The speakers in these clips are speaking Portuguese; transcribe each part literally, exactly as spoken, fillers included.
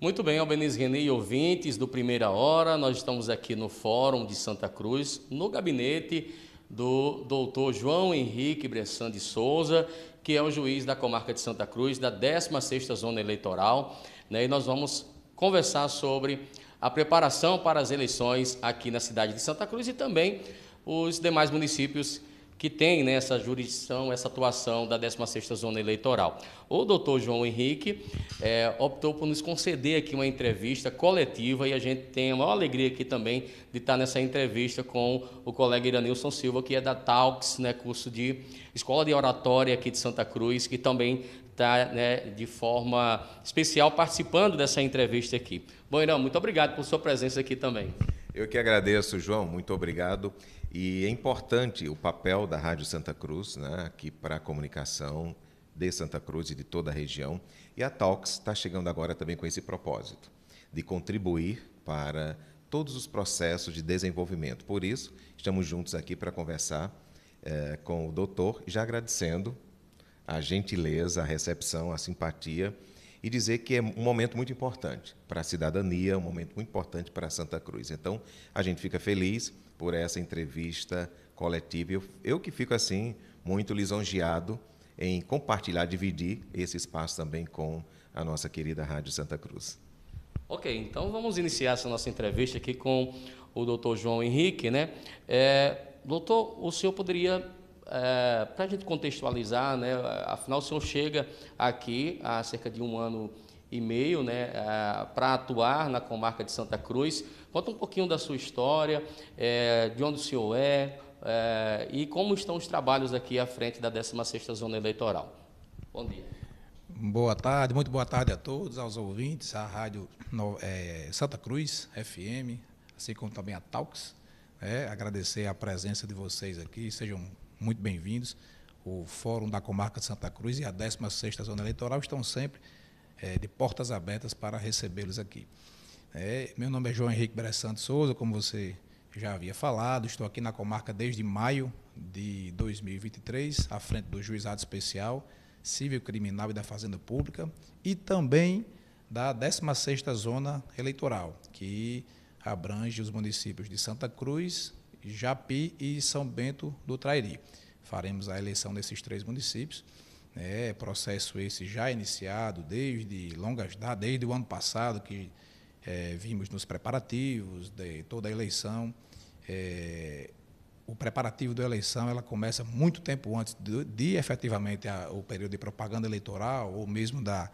Muito bem, Albeniz Reni e ouvintes do Primeira Hora, nós estamos aqui no Fórum de Santa Cruz, no gabinete do doutor João Henrique Bressan de Souza, que é o juiz da comarca de Santa Cruz, da décima sexta Zona Eleitoral, né? E nós vamos conversar sobre a preparação para as eleições aqui na cidade de Santa Cruz e também os demais municípios que tem, né, essa jurisdição, essa atuação da décima sexta Zona Eleitoral. O doutor João Henrique é, optou por nos conceder aqui uma entrevista coletiva e a gente tem a maior alegria aqui também de estar nessa entrevista com o colega Iranilson Silva, que é da Talks, né, curso de Escola de Oratória aqui de Santa Cruz, que também está, né, de forma especial participando dessa entrevista aqui. Bom, Irã, muito obrigado por sua presença aqui também. Eu que agradeço, João, muito obrigado. E é importante o papel da Rádio Santa Cruz, né, aqui para a comunicação de Santa Cruz e de toda a região. E a Talks está chegando agora também com esse propósito, de contribuir para todos os processos de desenvolvimento. Por isso, estamos juntos aqui para conversar eh, com o doutor, já agradecendo a gentileza, a recepção, a simpatia, e dizer que é um momento muito importante para a cidadania, um momento muito importante para Santa Cruz. Então, a gente fica feliz por essa entrevista coletiva. Eu, eu que fico, assim, muito lisonjeado em compartilhar, dividir esse espaço também com a nossa querida Rádio Santa Cruz. Ok, então vamos iniciar essa nossa entrevista aqui com o doutor João Henrique, né? É, doutor, o senhor poderia... É, para a gente contextualizar, né, afinal o senhor chega aqui há cerca de um ano e meio, né, é, para atuar na comarca de Santa Cruz. Conta um pouquinho da sua história, é, de onde o senhor é, é e como estão os trabalhos aqui à frente da décima sexta Zona Eleitoral. Bom dia. Boa tarde, muito boa tarde a todos, aos ouvintes, à Rádio é, Santa Cruz, F M, assim como também a Talks. É, agradecer a presença de vocês aqui, sejam muito bem-vindos. O Fórum da Comarca de Santa Cruz e a décima sexta Zona Eleitoral estão sempre é, de portas abertas para recebê-los aqui. É, meu nome é João Henrique Bressan de Souza, como você já havia falado, estou aqui na comarca desde maio de dois mil e vinte e três, à frente do Juizado Especial, Civil Criminal e da Fazenda Pública, e também da décima sexta Zona Eleitoral, que abrange os municípios de Santa Cruz, Japi e São Bento do Trairi. Faremos a eleição desses três municípios, né, processo esse já iniciado desde longas datas, desde o ano passado, que é, vimos nos preparativos de toda a eleição. É, o preparativo da eleição ela começa muito tempo antes de, de efetivamente a, o período de propaganda eleitoral, ou mesmo da,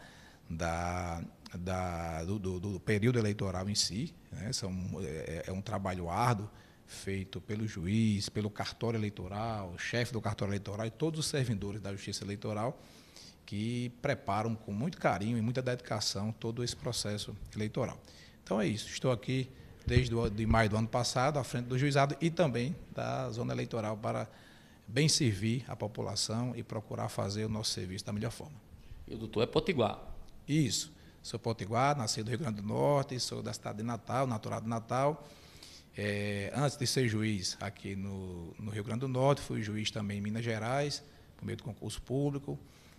da, da, do, do, do período eleitoral em si, né, são, é, é um trabalho árduo, feito pelo juiz, pelo cartório eleitoral, chefe do cartório eleitoral e todos os servidores da Justiça Eleitoral que preparam com muito carinho e muita dedicação todo esse processo eleitoral. Então é isso, estou aqui desde o, de maio do ano passado à frente do juizado e também da Zona Eleitoral para bem servir a população e procurar fazer o nosso serviço da melhor forma. E o doutor é potiguar? Isso, sou potiguar, nasci do Rio Grande do Norte, sou da cidade de Natal, natural de Natal. É, antes de ser juiz aqui no, no Rio Grande do Norte, fui juiz também em Minas Gerais, por meio do concurso público,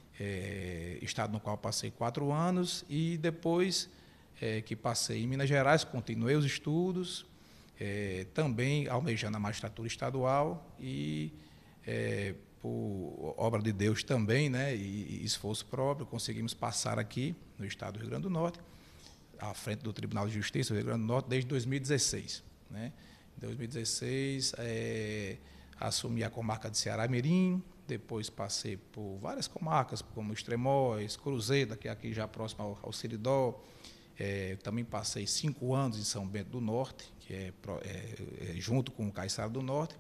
é, estado no qual passei quatro anos, e depois é, que passei em Minas Gerais, continuei os estudos, é, também almejando a magistratura estadual e, é, por obra de Deus também, né, e, e esforço próprio, conseguimos passar aqui no estado do Rio Grande do Norte, à frente do Tribunal de Justiça do Rio Grande do Norte, desde dois mil e dezesseis. Né? Em dois mil e dezesseis, é, assumi a comarca de Ceará-Mirim, depois passei por várias comarcas, como Extremóis, Cruzeiro, que é aqui já próximo ao, ao Seridó. É, também passei cinco anos em São Bento do Norte, que é, é, é junto com o Caiçara do Norte.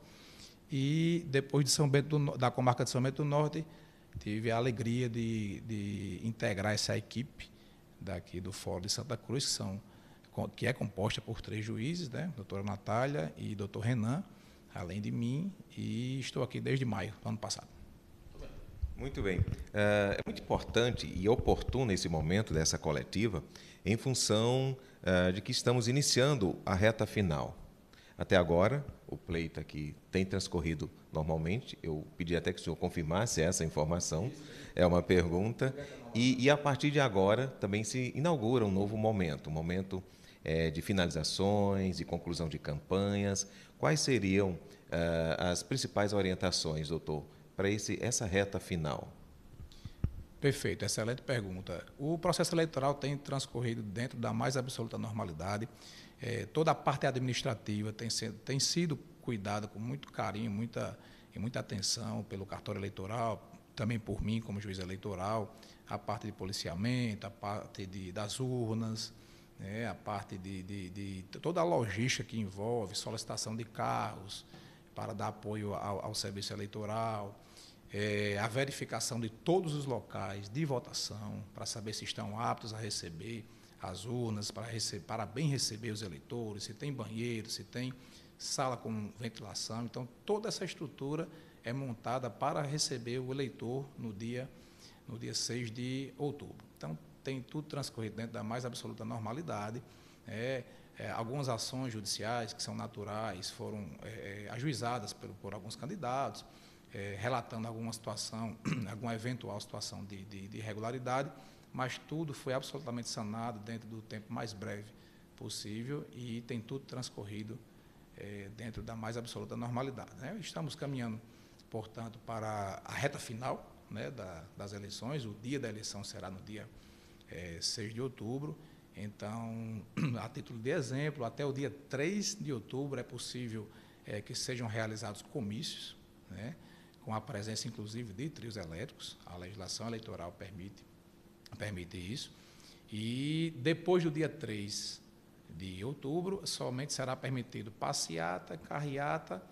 E depois de São Bento do, da comarca de São Bento do Norte, tive a alegria de, de integrar essa equipe daqui do Fórum de Santa Cruz, que são que é composta por três juízes, né? Doutora Natália e doutor Renan, além de mim, e estou aqui desde maio do ano passado. Muito bem. É muito importante e oportuno esse momento dessa coletiva, em função de que estamos iniciando a reta final. Até agora, o pleito aqui tem transcorrido normalmente. Eu pedi até que o senhor confirmasse essa informação. É uma pergunta. E, e a partir de agora também se inaugura um novo momento, um momento é, de finalizações e conclusão de campanhas. Quais seriam eh, as principais orientações, doutor, para esse, essa reta final? Perfeito, excelente pergunta. O processo eleitoral tem transcorrido dentro da mais absoluta normalidade. É, toda a parte administrativa tem, se, tem sido cuidada com muito carinho, muita, e muita atenção pelo cartório eleitoral, também por mim como juiz eleitoral, a parte de policiamento, a parte de, das urnas, né, a parte de, de, de toda a logística que envolve solicitação de carros para dar apoio ao, ao serviço eleitoral, é, a verificação de todos os locais de votação para saber se estão aptos a receber as urnas, para, receber, para bem receber os eleitores, se tem banheiro, se tem sala com ventilação. Então, toda essa estrutura é montada para receber o eleitor no dia, no dia seis de outubro. Então, tem tudo transcorrido dentro da mais absoluta normalidade. É, é, algumas ações judiciais, que são naturais, foram é, ajuizadas por, por alguns candidatos, é, relatando alguma situação, alguma eventual situação de, de, de irregularidade, mas tudo foi absolutamente sanado dentro do tempo mais breve possível e tem tudo transcorrido é, dentro da mais absoluta normalidade, né? Estamos caminhando, portanto, para a reta final, né, da, das eleições. O dia da eleição será no dia é, seis de outubro. Então, a título de exemplo, até o dia três de outubro é possível é, que sejam realizados comícios, né, com a presença, inclusive, de trios elétricos. A legislação eleitoral permite permite isso, e depois do dia três de outubro, somente será permitido passeata, carreata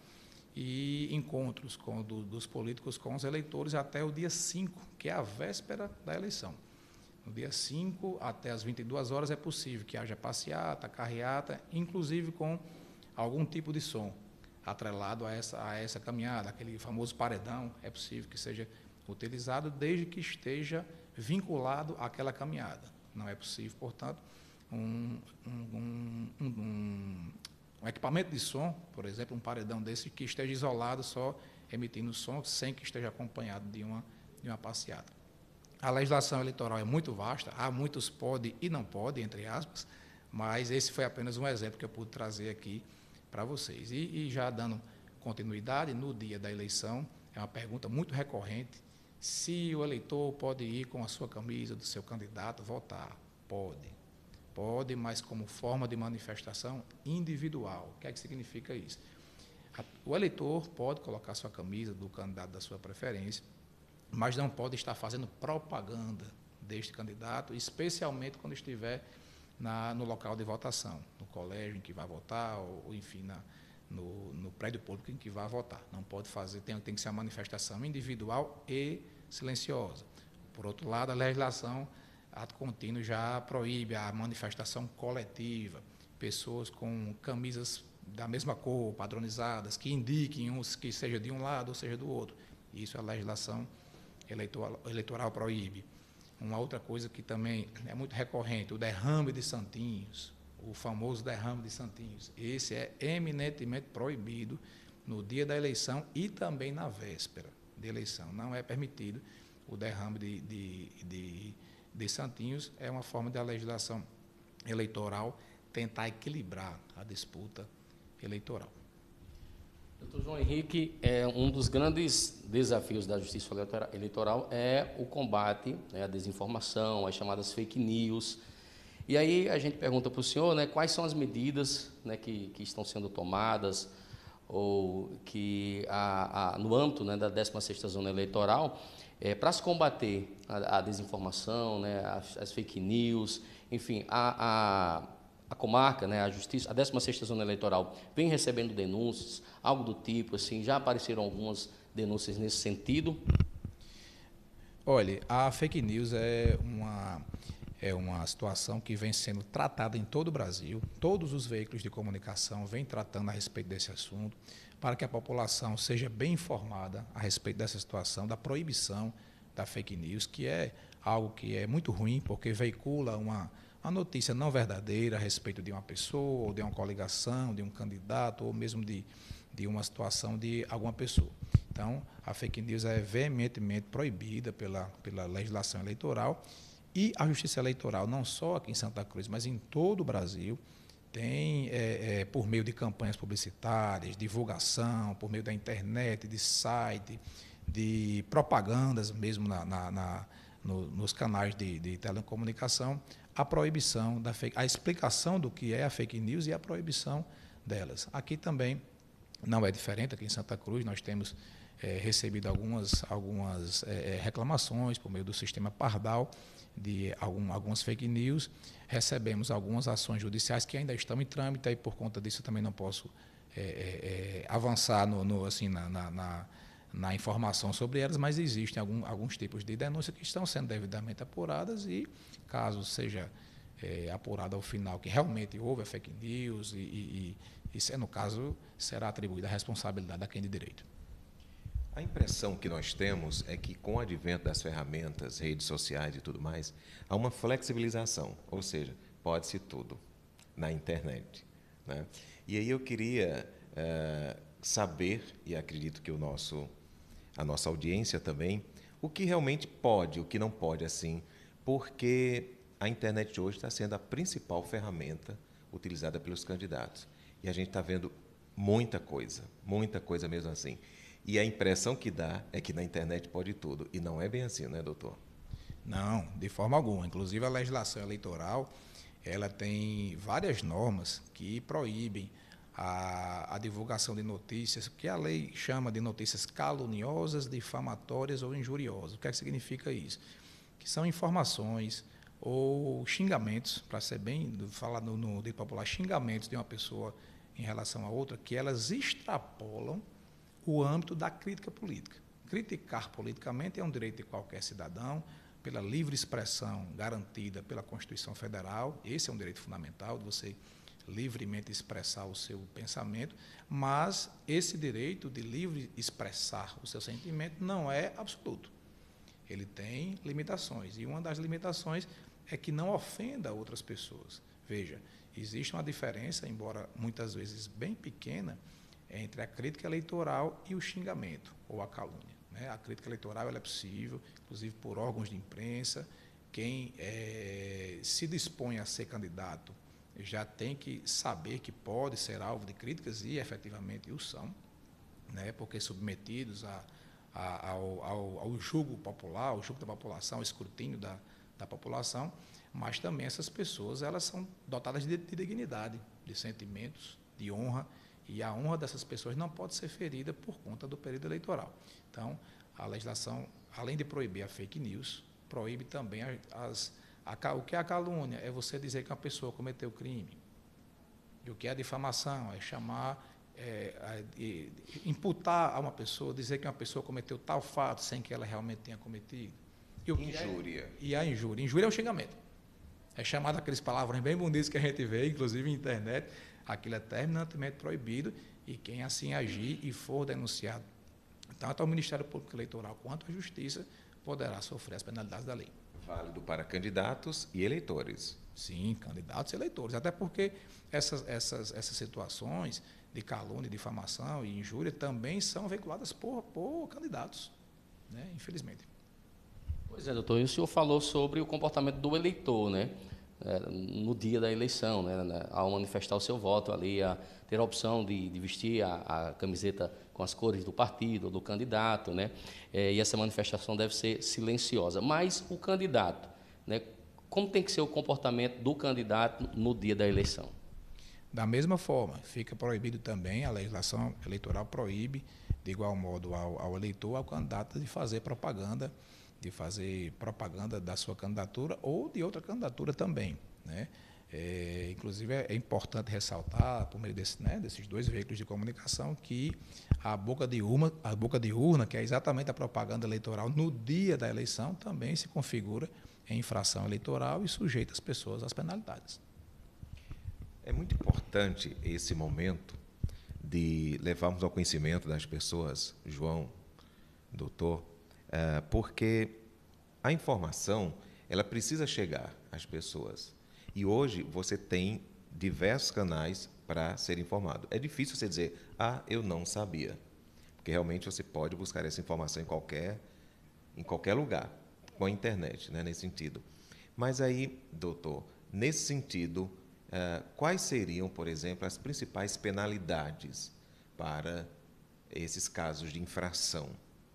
e encontros com, do, dos políticos com os eleitores até o dia cinco, que é a véspera da eleição. No dia cinco, até as vinte e duas horas, é possível que haja passeata, carreata, inclusive com algum tipo de som atrelado a essa, a essa caminhada, aquele famoso paredão, é possível que seja utilizado, desde que esteja vinculado àquela caminhada. Não é possível, portanto, um, um, um, um, um equipamento de som, por exemplo, um paredão desse, que esteja isolado, só emitindo som, sem que esteja acompanhado de uma, de uma passeata. A legislação eleitoral é muito vasta, há muitos pode e não pode, entre aspas, mas esse foi apenas um exemplo que eu pude trazer aqui para vocês. E, e já dando continuidade, no dia da eleição, é uma pergunta muito recorrente: se o eleitor pode ir com a sua camisa do seu candidato votar. Pode. Pode, mas como forma de manifestação individual. O que é que significa isso? O eleitor pode colocar sua camisa do candidato da sua preferência, mas não pode estar fazendo propaganda deste candidato, especialmente quando estiver na, no local de votação, no colégio em que vai votar, ou, enfim, na, No, no prédio público em que vai votar. Não pode fazer, tem, tem que ser uma manifestação individual e silenciosa. Por outro lado, a legislação, ato contínuo, já proíbe a manifestação coletiva, pessoas com camisas da mesma cor, padronizadas, que indiquem uns que seja de um lado ou seja do outro. Isso a legislação eleitoral, eleitoral proíbe. Uma outra coisa que também é muito recorrente, o derrame de santinhos, o famoso derrame de santinhos. Esse é eminentemente proibido no dia da eleição e também na véspera de eleição. Não é permitido o derrame de, de, de, de santinhos. É uma forma da legislação eleitoral tentar equilibrar a disputa eleitoral. Doutor João Henrique, é, um dos grandes desafios da justiça eleitoral é o combate, né, à desinformação, às chamadas fake news. E aí a gente pergunta para o senhor, né, quais são as medidas, né, que, que estão sendo tomadas, ou que a, a, no âmbito, né, da décima sexta Zona Eleitoral, é, para se combater a, a desinformação, né, as, as fake news, enfim, a, a, a comarca, né, a justiça, a décima sexta Zona Eleitoral vem recebendo denúncias, algo do tipo, assim, já apareceram algumas denúncias nesse sentido? Olha, a fake news é uma... É uma situação que vem sendo tratada em todo o Brasil. Todos os veículos de comunicação vêm tratando a respeito desse assunto, para que a população seja bem informada a respeito dessa situação, da proibição da fake news, que é algo que é muito ruim, porque veicula uma, a notícia não verdadeira a respeito de uma pessoa, ou de uma coligação, de um candidato, ou mesmo de, de uma situação de alguma pessoa. Então, a fake news é veementemente proibida pela, pela legislação eleitoral, e a Justiça Eleitoral, não só aqui em Santa Cruz, mas em todo o Brasil, tem, é, é, por meio de campanhas publicitárias, divulgação, por meio da internet, de site, de propagandas mesmo na, na, na, no, nos canais de, de telecomunicação, a proibição, da fake, a explicação do que é a fake news e a proibição delas. Aqui também não é diferente, aqui em Santa Cruz nós temos é, recebido algumas, algumas é, reclamações por meio do sistema Pardal, de algum, algumas fake news, recebemos algumas ações judiciais que ainda estão em trâmite, e por conta disso eu também não posso é, é, avançar no, no, assim, na, na, na, na informação sobre elas, mas existem algum, alguns tipos de denúncia que estão sendo devidamente apuradas e, caso seja é, apurado ao final que realmente houve a fake news, e, e, e se, no caso, será atribuída a responsabilidade a quem de direito. A impressão que nós temos é que, com o advento das ferramentas, redes sociais e tudo mais, há uma flexibilização, ou seja, pode-se tudo na internet, né? E aí eu queria é, saber, e acredito que o nosso, a nossa audiência também, o que realmente pode, o que não pode, assim, porque a internet hoje está sendo a principal ferramenta utilizada pelos candidatos. E a gente está vendo muita coisa, muita coisa mesmo assim. E a impressão que dá é que na internet pode tudo. E não é bem assim, né, doutor? Não, de forma alguma. Inclusive, a legislação eleitoral ela tem várias normas que proíbem a, a divulgação de notícias, que a lei chama de notícias caluniosas, difamatórias ou injuriosas. O que é que significa isso? Que são informações ou xingamentos, para ser bem, falar no, no direito popular, xingamentos de uma pessoa em relação a outra, que elas extrapolam o âmbito da crítica política. Criticar politicamente é um direito de qualquer cidadão, pela livre expressão garantida pela Constituição Federal, esse é um direito fundamental, de você livremente expressar o seu pensamento, mas esse direito de livre expressar o seu sentimento não é absoluto. Ele tem limitações, e uma das limitações é que não ofenda outras pessoas. Veja, existe uma diferença, embora muitas vezes bem pequena, entre a crítica eleitoral e o xingamento, ou a calúnia. Né? A crítica eleitoral ela é possível, inclusive por órgãos de imprensa. Quem é, se dispõe a ser candidato já tem que saber que pode ser alvo de críticas, e efetivamente o são, né? Porque submetidos a, a, ao, ao, ao julgo popular, ao julgo da população, ao escrutínio da, da população, mas também essas pessoas elas são dotadas de, de dignidade, de sentimentos, de honra, e a honra dessas pessoas não pode ser ferida por conta do período eleitoral. Então, a legislação, além de proibir a fake news, proíbe também as, a, o que é a calúnia, é você dizer que uma pessoa cometeu crime. E o que é a difamação, é chamar, é, é, imputar a uma pessoa, dizer que uma pessoa cometeu tal fato sem que ela realmente tenha cometido. E o que injúria. É, e a injúria. Injúria é um xingamento. É chamado aqueles palavrões bem bonitos que a gente vê, inclusive na internet. Aquilo é terminantemente proibido, e quem assim agir e for denunciado, tanto ao Ministério Público Eleitoral quanto à Justiça, poderá sofrer as penalidades da lei. Válido para candidatos e eleitores. Sim, candidatos e eleitores, até porque essas, essas, essas situações de calúnia, difamação e injúria também são veiculadas por, por candidatos, né? Infelizmente. Pois é, doutor, e o senhor falou sobre o comportamento do eleitor, né? No dia da eleição, né, ao manifestar o seu voto ali, a ter a opção de, de vestir a, a camiseta com as cores do partido ou do candidato, né, é, e essa manifestação deve ser silenciosa. Mas o candidato, né, como tem que ser o comportamento do candidato no dia da eleição? Da mesma forma, fica proibido também, a legislação eleitoral proíbe, de igual modo ao, ao eleitor, ao candidato, de fazer propaganda de fazer propaganda da sua candidatura ou de outra candidatura também, né? É, inclusive, é importante ressaltar, por meio desse, né, desses dois veículos de comunicação, que a boca de urna, a boca de urna, que é exatamente a propaganda eleitoral no dia da eleição, também se configura em infração eleitoral e sujeita as pessoas às penalidades. É muito importante esse momento de levarmos ao conhecimento das pessoas, João, doutor, porque a informação ela precisa chegar às pessoas. E hoje você tem diversos canais para ser informado. É difícil você dizer, ah, eu não sabia. Porque realmente você pode buscar essa informação em qualquer, em qualquer lugar, com a internet, né, nesse sentido. Mas aí, doutor, nesse sentido, uh, quais seriam, por exemplo, as principais penalidades para esses casos de infração?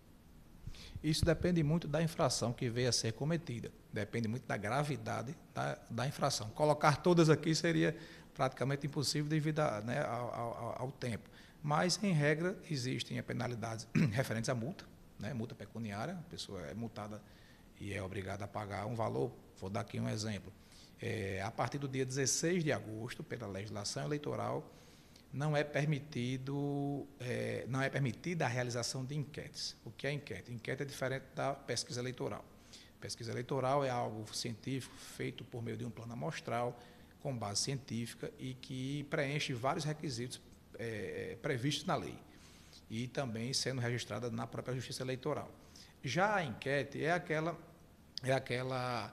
Isso depende muito da infração que venha a ser cometida. Depende muito da gravidade da, da infração. Colocar todas aqui seria praticamente impossível devido a, né, ao, ao, ao tempo. Mas, em regra, existem penalidades referentes à multa, né, multa pecuniária, a pessoa é multada e é obrigada a pagar um valor. Vou dar aqui um exemplo. É, a partir do dia dezesseis de agosto, pela legislação eleitoral, não é permitido, é, não é permitida a realização de enquetes. O que é enquete? Enquete é diferente da pesquisa eleitoral. Pesquisa eleitoral é algo científico feito por meio de um plano amostral, com base científica e que preenche vários requisitos é, previstos na lei e também sendo registrada na própria Justiça Eleitoral. Já a enquete é aquela, é aquela,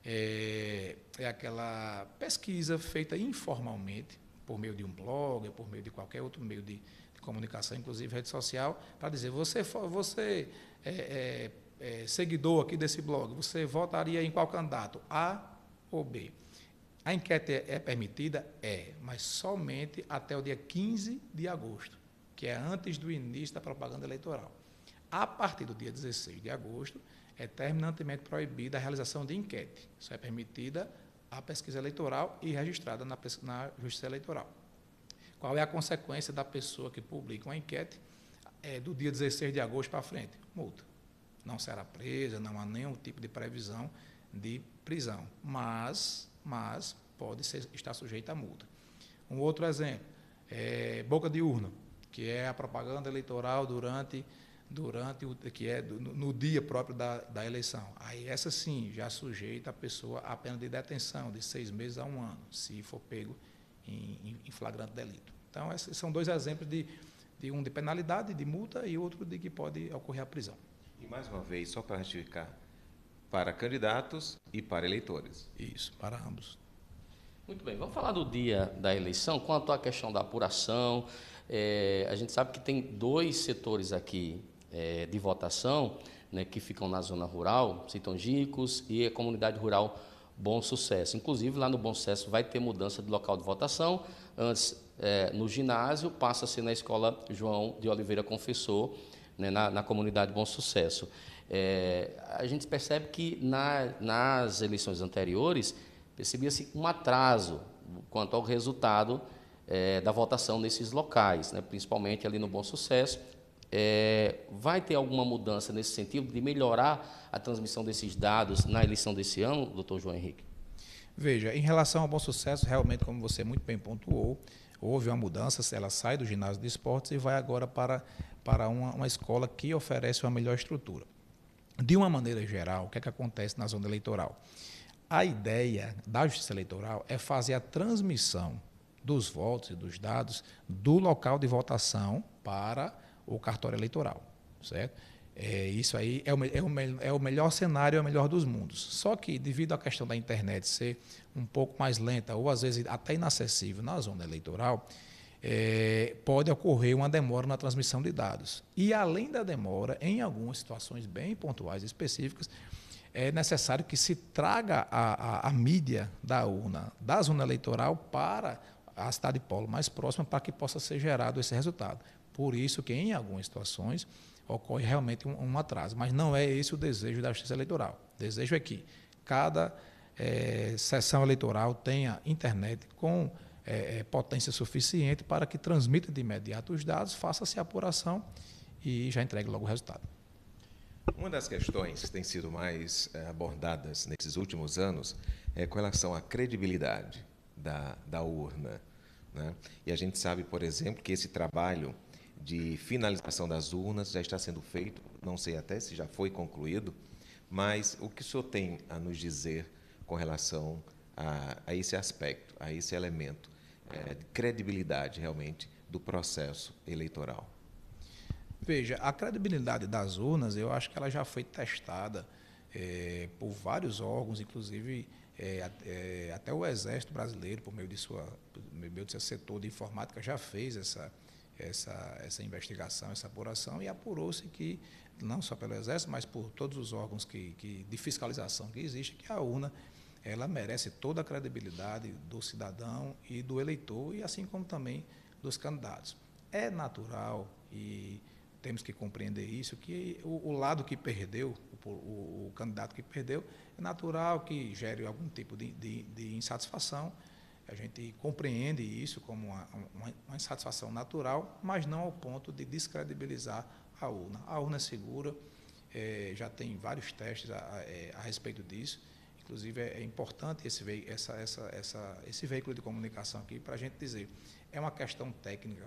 é, é aquela pesquisa feita informalmente, por meio de um blog, por meio de qualquer outro meio de, de comunicação, inclusive rede social, para dizer, você, você é, é, é seguidor aqui desse blog, você votaria em qual candidato, A ou B? A enquete é, é permitida? É, mas somente até o dia quinze de agosto, que é antes do início da propaganda eleitoral. A partir do dia dezesseis de agosto, é terminantemente proibida a realização de enquete. Isso é permitida a pesquisa eleitoral e registrada na, na Justiça Eleitoral. Qual é a consequência da pessoa que publica uma enquete é, do dia dezesseis de agosto para frente? Multa. Não será presa, não há nenhum tipo de previsão de prisão, mas, mas pode ser, estar sujeita a multa. Um outro exemplo, é boca de urna, que é a propaganda eleitoral durante... durante o que é no dia próprio da, da eleição. Aí essa sim já sujeita a pessoa a pena de detenção de seis meses a um ano, se for pego em, em flagrante delito. Então, esses são dois exemplos de, de um de penalidade, de multa, e outro de que pode ocorrer a prisão. E mais uma vez, só para retificar, para candidatos e para eleitores. Isso, para ambos. Muito bem, vamos falar do dia da eleição, quanto à questão da apuração. É, a gente sabe que tem dois setores aqui É, de votação, né, que ficam na zona rural, Citongicos e a comunidade rural Bom Sucesso. Inclusive, lá no Bom Sucesso vai ter mudança de local de votação. Antes, é, no ginásio, passa a ser na Escola João de Oliveira Confessor, né, na, na comunidade Bom Sucesso. É, a gente percebe que na, nas eleições anteriores, percebia-se um atraso quanto ao resultado é, da votação nesses locais, né, principalmente ali no Bom Sucesso. É, vai ter alguma mudança nesse sentido de melhorar a transmissão desses dados na eleição desse ano, doutor João Henrique? Veja, em relação ao Bom Sucesso, realmente, como você muito bem pontuou, houve uma mudança, ela sai do ginásio de esportes e vai agora para, para uma, uma escola que oferece uma melhor estrutura. De uma maneira geral, o que é que acontece na zona eleitoral? A ideia da Justiça Eleitoral é fazer a transmissão dos votos e dos dados do local de votação para o cartório eleitoral, certo? É, isso aí é o, é, o, é o melhor cenário, é o melhor dos mundos. Só que, devido à questão da internet ser um pouco mais lenta, ou às vezes até inacessível na zona eleitoral, é, pode ocorrer uma demora na transmissão de dados. E, além da demora, em algumas situações bem pontuais e específicas, é necessário que se traga a, a, a mídia da urna, da zona eleitoral, para a cidade polo mais próxima, para que possa ser gerado esse resultado. Por isso que, em algumas situações, ocorre realmente um, um atraso. Mas não é esse o desejo da Justiça Eleitoral. O desejo é que cada é, sessão eleitoral tenha internet com é, potência suficiente para que transmita de imediato os dados, faça-se a apuração e já entregue logo o resultado. Uma das questões que tem sido mais é, abordadas nesses últimos anos é com relação à credibilidade da, da urna, né? E a gente sabe, por exemplo, que esse trabalho de finalização das urnas já está sendo feito, não sei até se já foi concluído, mas o que o senhor tem a nos dizer com relação a, a esse aspecto, a esse elemento é, de credibilidade, realmente, do processo eleitoral? Veja, a credibilidade das urnas, eu acho que ela já foi testada é, por vários órgãos, inclusive É, é, até o Exército Brasileiro, por meio de sua, por meio de seu setor de informática, já fez essa, essa, essa investigação, essa apuração, e apurou-se que, não só pelo Exército, mas por todos os órgãos que, que, de fiscalização que existem, que a urna ela merece toda a credibilidade do cidadão e do eleitor, e assim como também dos candidatos. É natural, e temos que compreender isso, que o, o lado que perdeu, o, o, o candidato que perdeu, é natural que gere algum tipo de, de, de insatisfação. A gente compreende isso como uma, uma, uma insatisfação natural, mas não ao ponto de descredibilizar a urna. A urna é segura, é, já tem vários testes a, a, a respeito disso. Inclusive, é, é importante esse, ve essa, essa, essa, esse veículo de comunicação aqui para a gente dizer. É uma questão técnica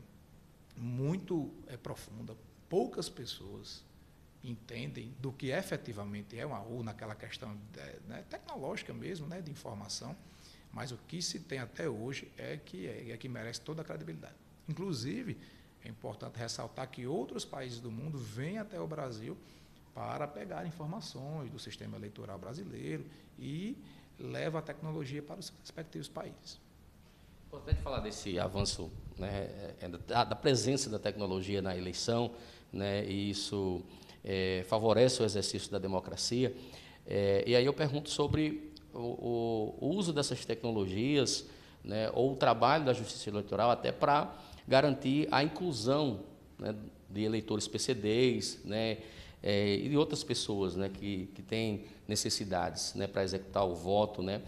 muito é, profunda. Poucas pessoas entendem do que efetivamente é uma urna, aquela questão né, tecnológica mesmo, né, de informação, mas o que se tem até hoje é que, é, é que merece toda a credibilidade. Inclusive, é importante ressaltar que outros países do mundo vêm até o Brasil para pegar informações do sistema eleitoral brasileiro e levam a tecnologia para os respectivos países. Importante falar desse avanço, né, da, da presença da tecnologia na eleição, né, e isso é, favorece o exercício da democracia. É, e aí eu pergunto sobre o, o uso dessas tecnologias, né, ou o trabalho da Justiça Eleitoral até para garantir a inclusão, né, de eleitores P C Ds, né, é, e de outras pessoas, né, que, que têm necessidades, né, para executar o voto, né,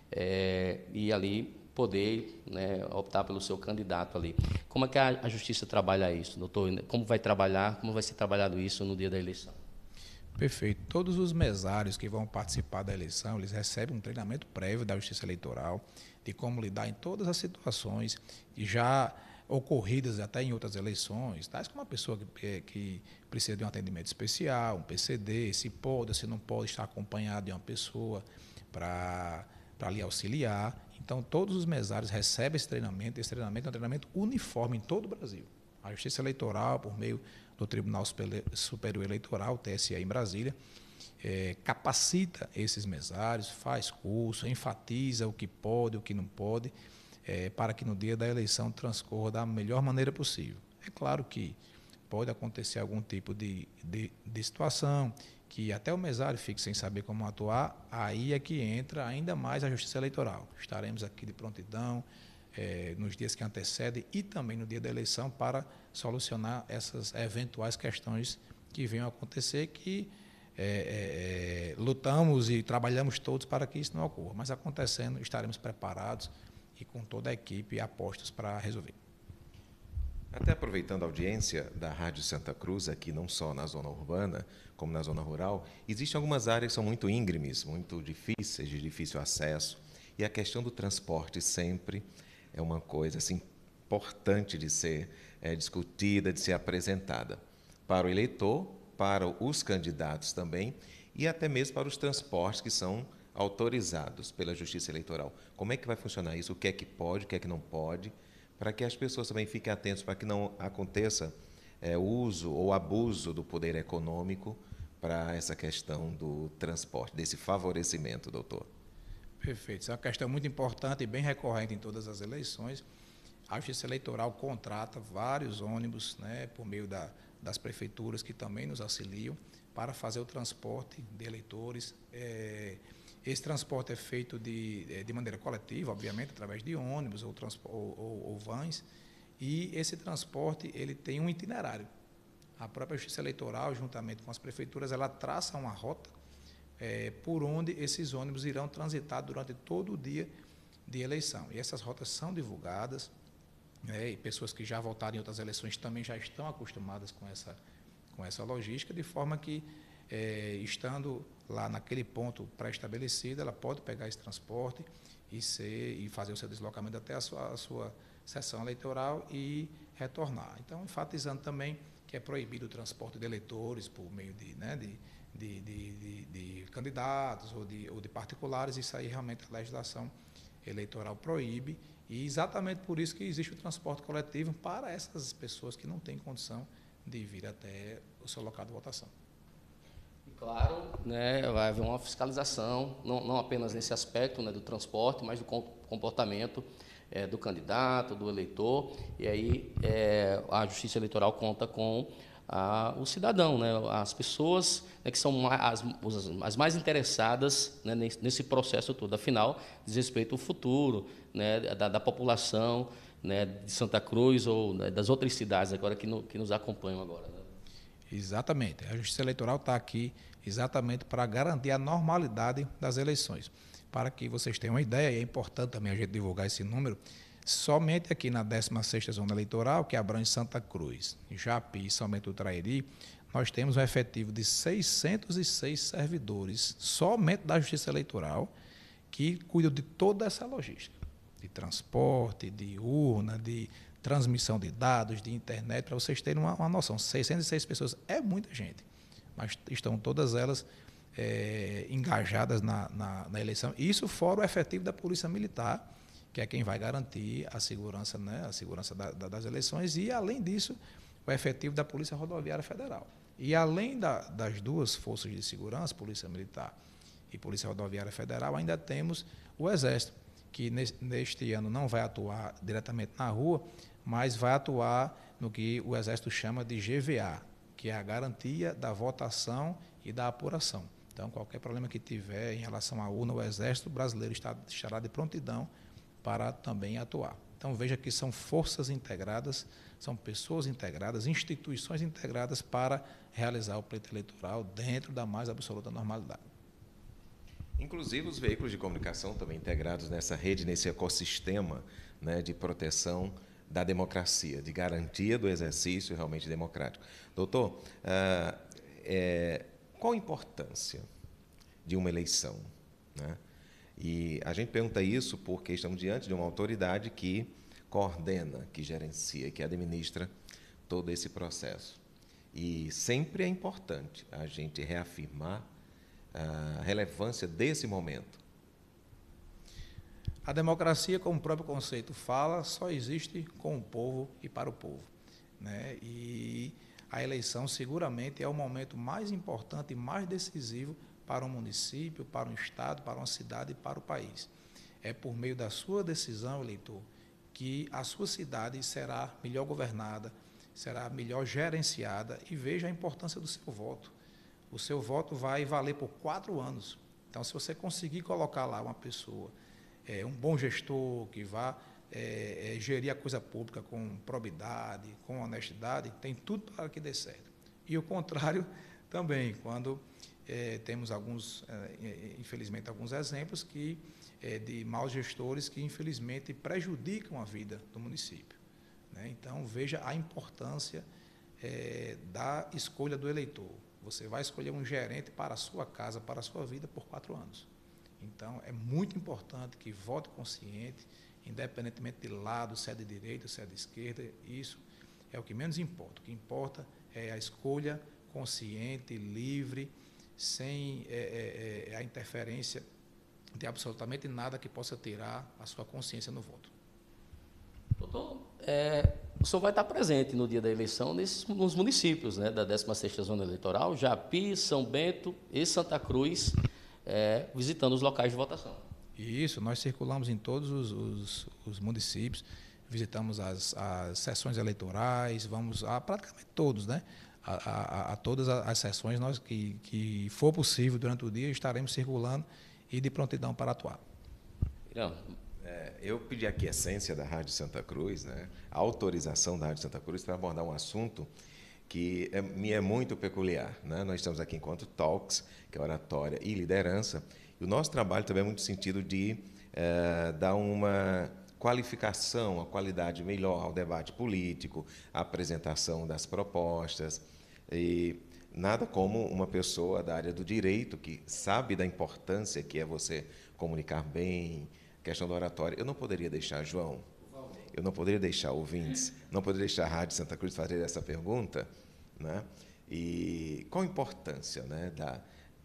é, e ali poder, né, optar pelo seu candidato ali. Como é que a, a Justiça trabalha isso, doutor? Como vai trabalhar, como vai ser trabalhado isso no dia da eleição? Perfeito. Todos os mesários que vão participar da eleição, eles recebem um treinamento prévio da Justiça Eleitoral de como lidar em todas as situações e já ocorridas até em outras eleições, tais como uma pessoa que, que precisa de um atendimento especial, um P C D, se pode, se não pode estar acompanhado de uma pessoa para para lhe auxiliar. Então, todos os mesários recebem esse treinamento. Esse treinamento é um treinamento uniforme em todo o Brasil. A Justiça Eleitoral, por meio do Tribunal Superior Eleitoral, T S E em Brasília, é, capacita esses mesários, faz curso, enfatiza o que pode, o que não pode, é, para que no dia da eleição transcorra da melhor maneira possível. É claro que pode acontecer algum tipo de, de, de situação, que até o mesário fique sem saber como atuar, aí é que entra ainda mais a Justiça Eleitoral. Estaremos aqui de prontidão, é, nos dias que antecedem e também no dia da eleição para solucionar essas eventuais questões que venham a acontecer, que é, é, lutamos e trabalhamos todos para que isso não ocorra. Mas acontecendo, estaremos preparados e com toda a equipe apostos para resolver. Até aproveitando a audiência da Rádio Santa Cruz, aqui não só na zona urbana, como na zona rural, existem algumas áreas que são muito íngremes, muito difíceis, de difícil acesso, e a questão do transporte sempre é uma coisa assim, importante de ser é, discutida, de ser apresentada para o eleitor, para os candidatos também, e até mesmo para os transportes que são autorizados pela Justiça Eleitoral. Como é que vai funcionar isso? O que é que pode, o que é que não pode? Para que as pessoas também fiquem atentas, para que não aconteça é, uso ou abuso do poder econômico para essa questão do transporte, desse favorecimento, doutor. Perfeito. Isso é uma questão muito importante e bem recorrente em todas as eleições. A Justiça Eleitoral contrata vários ônibus, né, por meio da, das prefeituras, que também nos auxiliam para fazer o transporte de eleitores. É, esse transporte é feito de, de maneira coletiva, obviamente, através de ônibus ou, ou, ou, ou vans, e esse transporte ele tem um itinerário. A própria Justiça Eleitoral, juntamente com as prefeituras, ela traça uma rota é, por onde esses ônibus irão transitar durante todo o dia de eleição. E essas rotas são divulgadas, né, e pessoas que já votaram em outras eleições também já estão acostumadas com essa, com essa logística, de forma que, é, estando lá naquele ponto pré-estabelecido, ela pode pegar esse transporte e, ser, e fazer o seu deslocamento até a sua, a sua sessão eleitoral e retornar. Então, enfatizando também que é proibido o transporte de eleitores por meio de, né, de, de, de, de, de candidatos ou de, ou de particulares. Isso aí realmente a legislação eleitoral proíbe, e exatamente por isso que existe o transporte coletivo para essas pessoas que não têm condição de vir até o seu local de votação. Claro, né, vai haver uma fiscalização, não, não apenas nesse aspecto, né, do transporte, mas do comportamento é, do candidato, do eleitor, e aí é, a Justiça Eleitoral conta com a, o cidadão, né, as pessoas, né, que são as, as mais interessadas, né, nesse, nesse processo todo. Afinal, diz respeito ao futuro, né, da, da população, né, de Santa Cruz ou, né, das outras cidades agora que, no, que nos acompanham agora. Né? Exatamente. A Justiça Eleitoral está aqui exatamente para garantir a normalidade das eleições. Para que vocês tenham uma ideia, e é importante também a gente divulgar esse número, somente aqui na décima sexta Zona Eleitoral, que abrange Santa Cruz, Japi e São Bento do Trairi, nós temos um efetivo de seiscentos e seis servidores, somente da Justiça Eleitoral, que cuidam de toda essa logística, de transporte, de urna, de transmissão de dados, de internet, para vocês terem uma, uma noção. seiscentas e seis pessoas é muita gente, mas estão todas elas é, engajadas na, na, na eleição. Isso fora o efetivo da Polícia Militar, que é quem vai garantir a segurança, né, a segurança da, da, das eleições, e, além disso, o efetivo da Polícia Rodoviária Federal. E, além da, das duas forças de segurança, Polícia Militar e Polícia Rodoviária Federal, ainda temos o Exército, que neste ano não vai atuar diretamente na rua, mas vai atuar no que o Exército chama de G V A, que é a garantia da votação e da apuração. Então, qualquer problema que tiver em relação à urna, o Exército brasileiro está, estará de prontidão para também atuar. Então, veja que são forças integradas, são pessoas integradas, instituições integradas para realizar o pleito eleitoral dentro da mais absoluta normalidade. Inclusive, os veículos de comunicação também integrados nessa rede, nesse ecossistema, né, de proteção da democracia, de garantia do exercício realmente democrático. Doutor, ah, é, qual a importância de uma eleição, né? E a gente pergunta isso porque estamos diante de uma autoridade que coordena, que gerencia, que administra todo esse processo. E sempre é importante a gente reafirmar a relevância desse momento. A democracia, como o próprio conceito fala, só existe com o povo e para o povo, né? E a eleição seguramente é o momento mais importante e mais decisivo para um município, para um estado, para uma cidade e para o país. É por meio da sua decisão, eleitor, que a sua cidade será melhor governada, será melhor gerenciada, e veja a importância do seu voto. O seu voto vai valer por quatro anos. Então, se você conseguir colocar lá uma pessoa, é, um bom gestor, que vá é, é, gerir a coisa pública com probidade, com honestidade, tem tudo para que dê certo. E o contrário também, quando é, temos alguns, é, infelizmente, alguns exemplos que, é, de maus gestores que, infelizmente, prejudicam a vida do município, né? Então, veja a importância é, da escolha do eleitor. Você vai escolher um gerente para a sua casa, para a sua vida, por quatro anos. Então, é muito importante que vote consciente, independentemente de lado, se é de direita, se é de esquerda. Isso é o que menos importa. O que importa é a escolha consciente, livre, sem é, é, a interferência de absolutamente nada que possa tirar a sua consciência no voto. Doutor, é, o senhor vai estar presente no dia da eleição nesses, nos municípios, né, da décima sexta Zona Eleitoral, Japi, São Bento e Santa Cruz, é, visitando os locais de votação. Isso, nós circulamos em todos os, os, os municípios, visitamos as, as sessões eleitorais, vamos a praticamente todos, né? A, a, a todas as sessões nós, que, que for possível durante o dia, estaremos circulando e de prontidão para atuar. Não. É, eu pedi a aquiescência da Rádio Santa Cruz, né, a autorização da Rádio Santa Cruz para abordar um assunto que é, me é muito peculiar, né? Nós estamos aqui enquanto Talks, que é oratória e liderança, e o nosso trabalho também é muito no sentido de é, dar uma qualificação, uma qualidade melhor ao debate político, à apresentação das propostas, e nada como uma pessoa da área do direito que sabe da importância que é você comunicar bem, questão da oratória. Eu não poderia deixar, João, eu não poderia deixar ouvintes, não poderia deixar a Rádio Santa Cruz fazer essa pergunta, né? E qual a importância, né, da,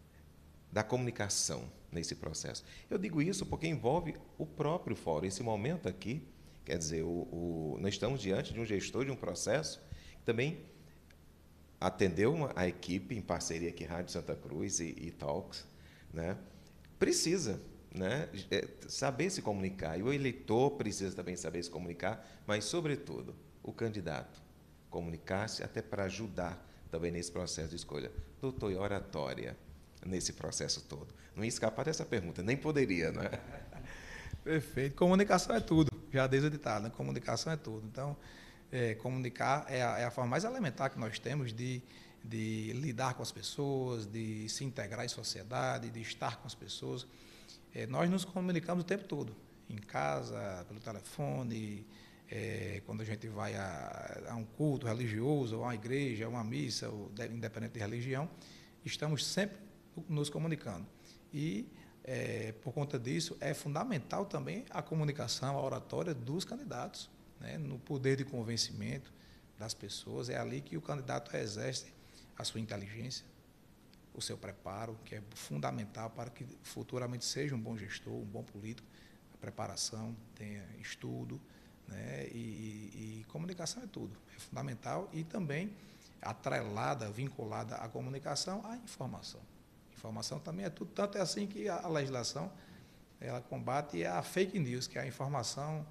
da comunicação nesse processo? Eu digo isso porque envolve o próprio fórum. Esse momento aqui, quer dizer, o, o, nós estamos diante de um gestor de um processo que também atendeu uma, a equipe em parceria aqui, Rádio Santa Cruz e, e Talks, né? Precisa, né, é, saber se comunicar. E o eleitor precisa também saber se comunicar, mas, sobretudo, o candidato comunicar-se até para ajudar também nesse processo de escolha. Doutor, e oratória nesse processo todo? Não ia escapar dessa pergunta, nem poderia, não é? Perfeito. Comunicação é tudo. Já desde o ditado, né? Comunicação é tudo. Então, é, comunicar é a, é a forma mais elementar que nós temos de, de lidar com as pessoas, de se integrar em sociedade, de estar com as pessoas. É, nós nos comunicamos o tempo todo, em casa, pelo telefone, é, quando a gente vai a, a um culto religioso, ou a uma igreja, a uma missa, ou de, independente de religião, estamos sempre nos comunicando. E, é, por conta disso, é fundamental também a comunicação, a oratória dos candidatos, né, no poder de convencimento das pessoas. É ali que o candidato exerce a sua inteligência, o seu preparo, que é fundamental para que futuramente seja um bom gestor, um bom político. A preparação, tenha estudo, né, e, e, e comunicação é tudo, é fundamental, e também atrelada, vinculada à comunicação, à informação. Informação também é tudo, tanto é assim que a legislação ela combate a fake news, que é a informação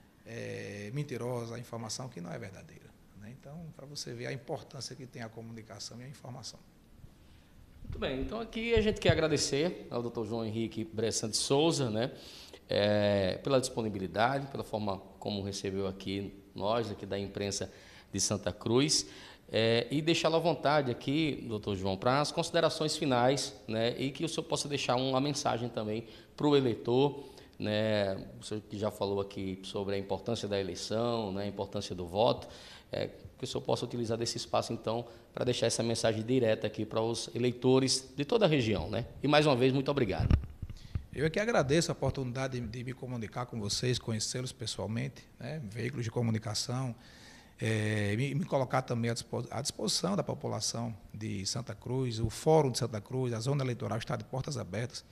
é, mentirosa, a informação que não é verdadeira, né? Então, para você ver a importância que tem a comunicação e a informação. Muito bem, então aqui a gente quer agradecer ao doutor João Henrique Bressan de Souza, né, é, pela disponibilidade, pela forma como recebeu aqui nós, aqui da imprensa de Santa Cruz, é, e deixá-lo à vontade aqui, doutor João, para as considerações finais, né, e que o senhor possa deixar uma mensagem também para o eleitor, né, o senhor que já falou aqui sobre a importância da eleição, né, a importância do voto, é, que o senhor possa utilizar desse espaço, então, para deixar essa mensagem direta aqui para os eleitores de toda a região, né? E, mais uma vez, muito obrigado. Eu é que agradeço a oportunidade de, de me comunicar com vocês, conhecê-los pessoalmente, né? Veículos de comunicação, é, me, me colocar também à disposição, à disposição da população de Santa Cruz. O Fórum de Santa Cruz, a zona eleitoral está de portas abertas.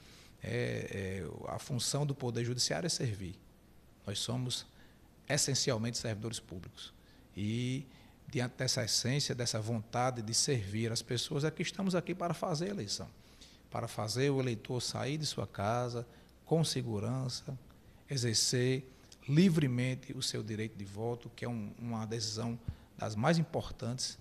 É, é, a função do Poder Judiciário é servir. Nós somos essencialmente servidores públicos. E, diante dessa essência, dessa vontade de servir as pessoas, é que estamos aqui para fazer a eleição, para fazer o eleitor sair de sua casa com segurança, exercer livremente o seu direito de voto, que é um, uma decisão das mais importantes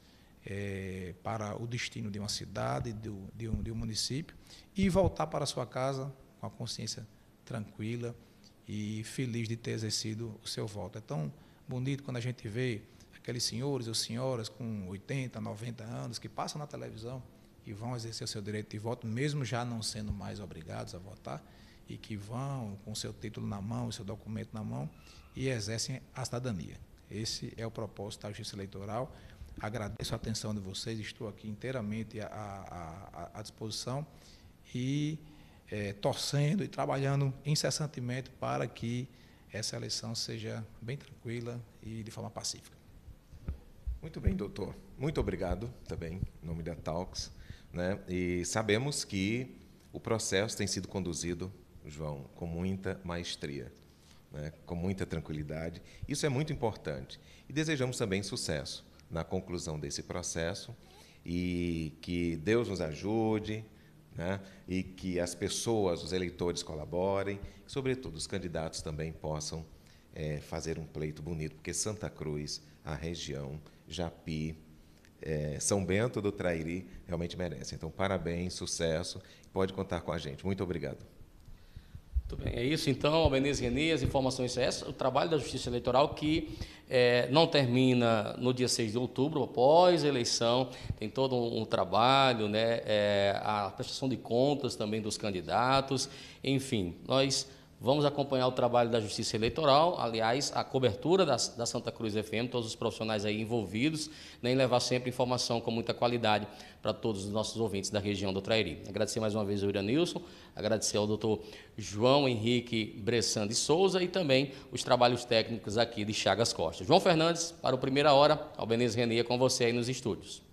é, para o destino de uma cidade, de, de, um, de um município, e voltar para sua casa com a consciência tranquila e feliz de ter exercido o seu voto. É tão bonito quando a gente vê aqueles senhores ou senhoras com oitenta, noventa anos que passam na televisão e vão exercer o seu direito de voto, mesmo já não sendo mais obrigados a votar, e que vão com o seu título na mão, o seu documento na mão, e exercem a cidadania. Esse é o propósito da Justiça Eleitoral. Agradeço a atenção de vocês, estou aqui inteiramente à, à, à disposição e é, torcendo e trabalhando incessantemente para que essa eleição seja bem tranquila e de forma pacífica. Muito bem, doutor. Muito obrigado também, em nome da Talks, né? E sabemos que o processo tem sido conduzido, João, com muita maestria, né? Com muita tranquilidade. Isso é muito importante. E desejamos também sucesso na conclusão desse processo e que Deus nos ajude, né? E que as pessoas, os eleitores colaborem, e, sobretudo, os candidatos também possam é, fazer um pleito bonito, porque Santa Cruz, a região, Japi, é, São Bento do Trairi realmente merece. Então, parabéns, sucesso, pode contar com a gente. Muito obrigado. Muito bem, é isso então, Albenise Reni, as informações são essas, o trabalho da Justiça Eleitoral que é, não termina no dia seis de outubro, após a eleição, tem todo um, um trabalho, né, é, a prestação de contas também dos candidatos, enfim, nós vamos acompanhar o trabalho da Justiça Eleitoral, aliás, a cobertura da, da Santa Cruz F M, todos os profissionais aí envolvidos, né, em levar sempre informação com muita qualidade para todos os nossos ouvintes da região do Trairi. Agradecer mais uma vez ao Iranilson, agradecer ao doutor João Henrique Bressan de Souza e também os trabalhos técnicos aqui de Chagas Costa. João Fernandes, para o Primeira Hora, Albenise Reni, com você aí nos estúdios.